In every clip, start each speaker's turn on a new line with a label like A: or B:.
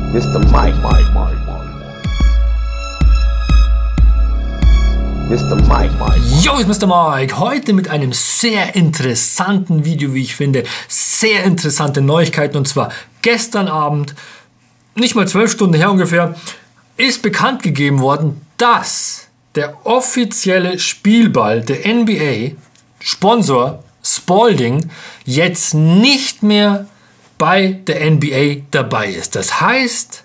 A: Mr. Mike. Mr. Mike.
B: Yo, ist Mr. Mike. Heute mit einem sehr interessanten Video, wie ich finde. Sehr interessante Neuigkeiten. Und zwar gestern Abend, nicht mal 12 Stunden her ungefähr, ist bekannt gegeben worden, dass der offizielle Spielball der NBA, Sponsor Spalding, jetzt nicht mehr bei der NBA dabei ist. Das heißt,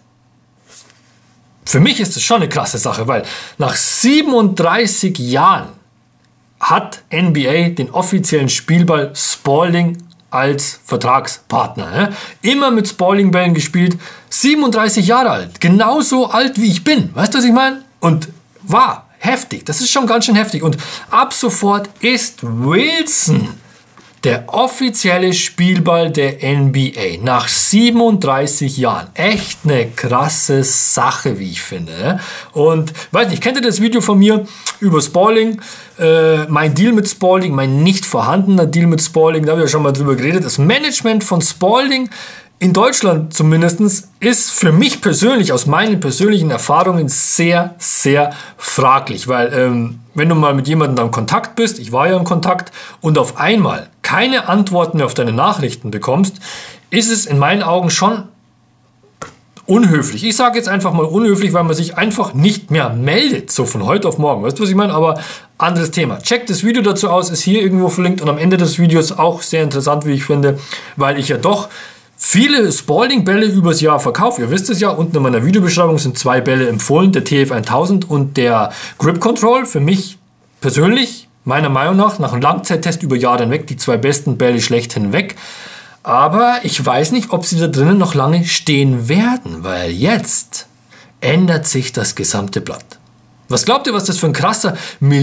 B: für mich ist es schon eine krasse Sache, weil nach 37 Jahren hat NBA den offiziellen Spielball Spalding als Vertragspartner. Immer mit Spalding-Bällen gespielt, 37 Jahre alt, genauso alt wie ich bin. Weißt du, was ich meine? Und war heftig, das ist schon ganz schön heftig. Und ab sofort ist Wilson der offizielle Spielball der NBA nach 37 Jahren. Echt eine krasse Sache, wie ich finde. Und weiß nicht, kennt ihr das Video von mir über Spalding? Mein Deal mit Spalding, mein nicht vorhandener Deal mit Spalding, da habe ich ja schon mal drüber geredet. Das Management von Spalding in Deutschland zumindest ist für mich persönlich, aus meinen persönlichen Erfahrungen, sehr, sehr fraglich. Weil wenn du mal mit jemandem in Kontakt bist, ich war ja in Kontakt, und auf einmal keine Antworten mehr auf deine Nachrichten bekommst, ist es in meinen Augen schon unhöflich. Ich sage jetzt einfach mal unhöflich, weil man sich einfach nicht mehr meldet, so von heute auf morgen. Weißt du, was ich meine? Aber anderes Thema. Checkt das Video dazu aus, ist hier irgendwo verlinkt, und am Ende des Videos auch sehr interessant, wie ich finde, weil ich ja doch viele Spalding-Bälle übers Jahr verkaufe. Ihr wisst es ja, unten in meiner Videobeschreibung sind 2 Bälle empfohlen, der TF1000 und der Grip Control. Für mich persönlich, meiner Meinung nach einem Langzeittest über Jahre hinweg, die 2 besten Bälle schlechthin weg. Aber ich weiß nicht, ob sie da drinnen noch lange stehen werden, weil jetzt ändert sich das gesamte Blatt. Was glaubt ihr, was das für ein krasser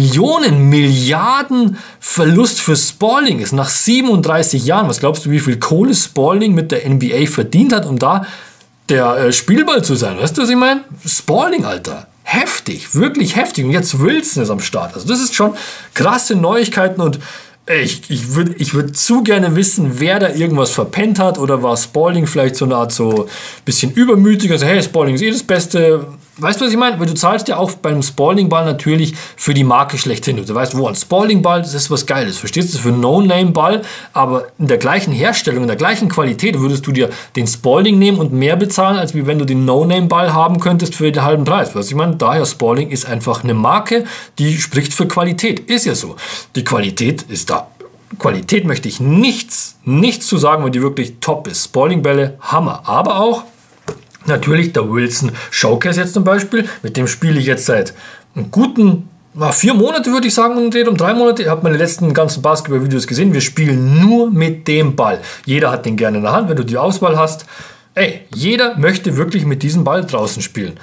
B: Milliarden Verlust für Spalding ist nach 37 Jahren? Was glaubst du, wie viel Kohle Spalding mit der NBA verdient hat, um da der Spielball zu sein? Weißt du, was ich meine? Spalding, Alter. Heftig, wirklich heftig. Und jetzt Wilson ist am Start. Also das ist schon krasse Neuigkeiten, und ich würd zu gerne wissen, wer da irgendwas verpennt hat, oder war Spalding vielleicht so eine Art so bisschen übermütig, also hey, Spalding ist das Beste. Weißt du, was ich meine? Weil du zahlst ja auch beim Spalding-Ball natürlich für die Marke schlechthin. Du weißt, wo ein Spalding-Ball, das ist was Geiles. Verstehst du? Das ist für einen No-Name-Ball, aber in der gleichen Herstellung, in der gleichen Qualität würdest du dir den Spalding nehmen und mehr bezahlen, als wie wenn du den No-Name-Ball haben könntest für den halben Preis. Was ich meine? Daher, Spalding ist einfach eine Marke, die spricht für Qualität. Ist ja so. Die Qualität ist da. Qualität möchte ich nichts zu sagen, weil die wirklich top ist. Spalding-Bälle, Hammer. Aber auch natürlich der Wilson Showcase jetzt zum Beispiel. Mit dem spiele ich jetzt seit einem guten 4 Monate, würde ich sagen, um 3 Monate. Ihr habt meine letzten ganzen Basketball-Videos gesehen. Wir spielen nur mit dem Ball. Jeder hat den gerne in der Hand, wenn du die Auswahl hast. Ey, jeder möchte wirklich mit diesem Ball draußen spielen.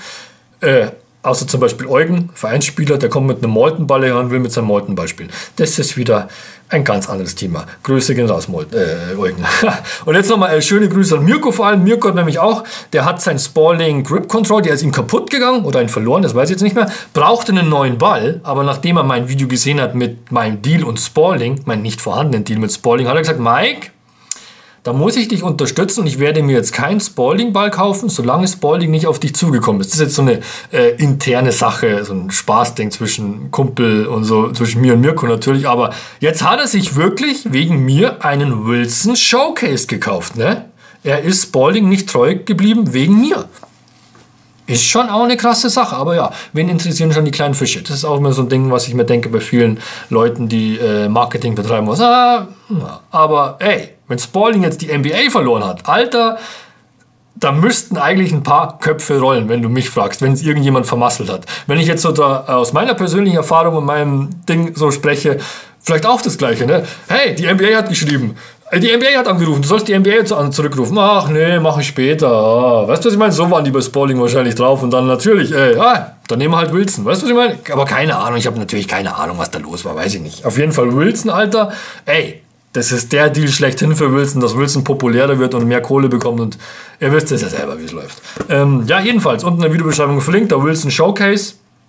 B: Außer zum Beispiel Eugen, Vereinsspieler, der kommt mit einem Molten-Ball her und will mit seinem Molten-Ball spielen. Das ist wieder ein ganz anderes Thema. Grüße gehen raus, Eugen. Und jetzt nochmal schöne Grüße an Mirko vor allem. Mirko hat nämlich auch, der hat sein Spalding Grip Control, der ist ihm kaputt gegangen oder ihn verloren, das weiß ich jetzt nicht mehr, brauchte einen neuen Ball, aber nachdem er mein Video gesehen hat mit meinem Deal und Spalding, meinem nicht vorhandenen Deal mit Spalding, hat er gesagt, Mike, da muss ich dich unterstützen, und ich werde mir jetzt keinen Spalding-Ball kaufen, solange Spalding nicht auf dich zugekommen ist. Das ist jetzt so eine interne Sache, so ein Spaßding zwischen Kumpel und so, zwischen mir und Mirko natürlich. Aber jetzt hat er sich wirklich wegen mir einen Wilson Showcase gekauft. Ne? Er ist Spalding nicht treu geblieben wegen mir. Ist schon auch eine krasse Sache, aber ja, wen interessieren schon die kleinen Fische? Das ist auch immer so ein Ding, was ich mir denke bei vielen Leuten, die Marketing betreiben muss. Aber ey, wenn Spalding jetzt die NBA verloren hat, Alter, da müssten eigentlich ein paar Köpfe rollen, wenn du mich fragst, wenn es irgendjemand vermasselt hat. Wenn ich jetzt so da aus meiner persönlichen Erfahrung und meinem Ding so spreche, vielleicht auch das Gleiche, ne? Hey, die NBA hat geschrieben, die NBA hat angerufen, du sollst die NBA zurückrufen. Ach nee, mach ich später. Weißt du, was ich meine? So waren die bei Spalding wahrscheinlich drauf, und dann natürlich, dann nehmen wir halt Wilson. Weißt du, was ich meine? Aber keine Ahnung, ich habe natürlich keine Ahnung, was da los war, weiß ich nicht. Auf jeden Fall Wilson, Alter, ey, das ist der Deal schlechthin für Wilson, dass Wilson populärer wird und mehr Kohle bekommt, und ihr wisst es ja selber, wie es läuft. Ja, jedenfalls, unten in der Videobeschreibung verlinkt, der Wilson Showcase.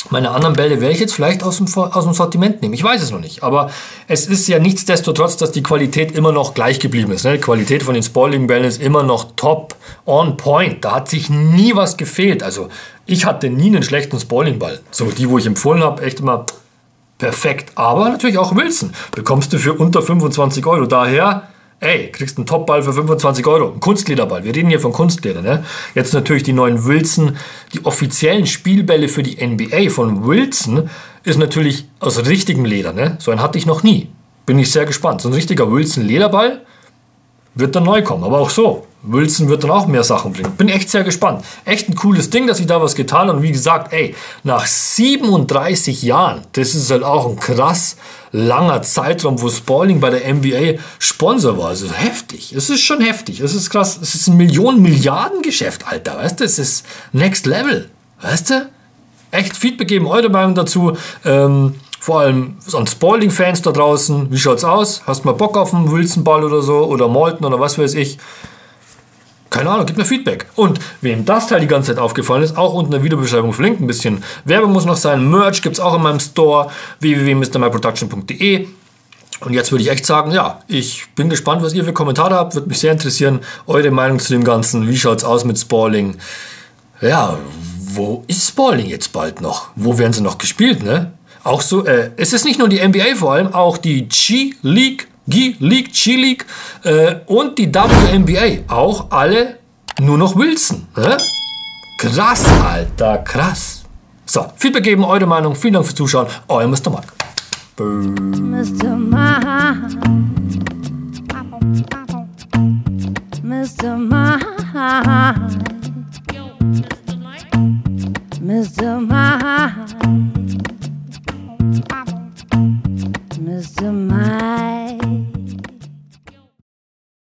B: Meine anderen Bälle werde ich jetzt vielleicht aus dem Sortiment nehmen. Ich weiß es noch nicht. Aber es ist ja nichtsdestotrotz, dass die Qualität immer noch gleich geblieben ist. Ne? Die Qualität von den Spalding-Bällen ist immer noch top, on point. Da hat sich nie was gefehlt. Also ich hatte nie einen schlechten Spalding-Ball. So die, wo ich empfohlen habe, echt immer perfekt. Aber natürlich auch Wilson. Bekommst du für unter 25 Euro. Daher... Ey, kriegst einen Topball für 25 Euro, ein Kunstlederball. Wir reden hier von Kunstleder, ne? Jetzt natürlich die neuen Wilson, die offiziellen Spielbälle für die NBA von Wilson ist natürlich aus richtigem Leder, ne? So einen hatte ich noch nie. Bin ich sehr gespannt. So ein richtiger Wilson-Lederball wird dann neu kommen, aber auch so. Wilson wird dann auch mehr Sachen bringen. Bin echt sehr gespannt. Echt ein cooles Ding, dass ich da was getan habe. Und wie gesagt, ey, nach 37 Jahren, das ist halt auch ein krass langer Zeitraum, wo Spalding bei der NBA Sponsor war. Also heftig. Es ist schon heftig. Es ist krass. Es ist ein Milliarden-Geschäft, Alter. Weißt du, es ist Next Level. Weißt du? Echt Feedback geben, eure Meinung dazu. Vor allem an Spalding-Fans da draußen. Wie schaut's aus? Hast du mal Bock auf einen Wilson-Ball oder so? Oder Molten oder was weiß ich? Keine Ahnung, gib mir Feedback. Und wem das Teil die ganze Zeit aufgefallen ist, auch unten in der Videobeschreibung verlinkt. Ein bisschen Werbung muss noch sein. Merch gibt es auch in meinem Store. www.mrmyproduction.de. Und jetzt würde ich echt sagen, ja, ich bin gespannt, was ihr für Kommentare habt. Würde mich sehr interessieren, eure Meinung zu dem Ganzen. Wie schaut es aus mit Spalding? Ja, wo ist Spalding jetzt bald noch? Wo werden sie noch gespielt, ne? Auch so, es ist nicht nur die NBA vor allem, auch die G-League, G-League und die WNBA. Auch alle nur noch Wilson. Ne? Krass, Alter, krass. So, Feedback geben, eure Meinung. Vielen Dank fürs Zuschauen. Euer Mr. Mark. Mr. Mark.